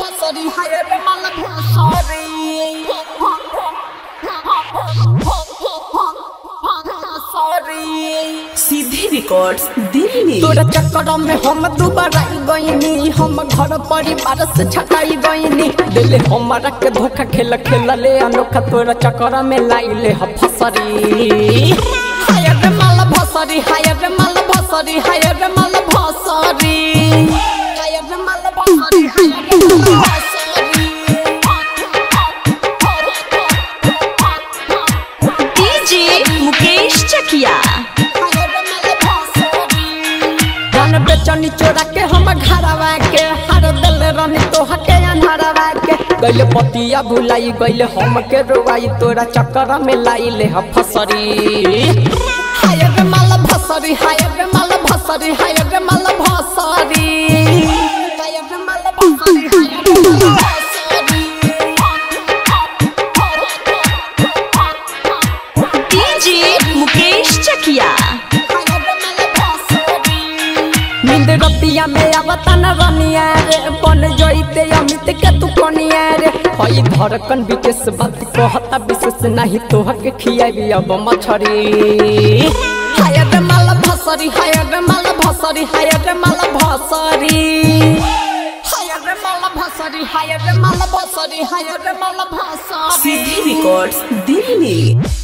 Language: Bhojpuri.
भसरी हाय रे माल भसरी सीधे रिकॉर्ड्स दिल्ली। तोरा चक्कर में हम दोबारा गईनी, हम घर परिवार से छटाई गईनी। दिल हमारा के धोखा खेल खेल ले अनोखा, तोरा चक्कर में लाइले ह फसरी हाय रे माल भसरी हाय रे माल भसरी हाय रे माल भसरी हाय रे माल भसरी हाय रे माल भसरी। डीजे मुकेश चकिया बेचनी चोरा के हम घरवा के हर दिल रनी तोह के अंधारवा के गइले पतिया भुलाई गइले हम के रोवाई, तोरा चक्कर में लाइले ह फसरी हाय रे माल भसरी हाय रे माल भसरी हाय रे माल भसरी हाय रे माल भसरी हाय रे माल भसरी। डीजे मुकेश चकिया नींद रतिया में आवता न रनिया रे, बन जइते अमित के तू कनिया रे। हई धड़कन विशेष बात कहता विशेष नहीं तोह के खियाबी अब मछरी हाय रे माल भसरी हाय रे माल भसरी हाय रे माल भसरी हाय रे माल भसरी हाय रे माल भसरी हाय रे माल भसरी। सीधे रिकॉर्ड्स दिल्ली।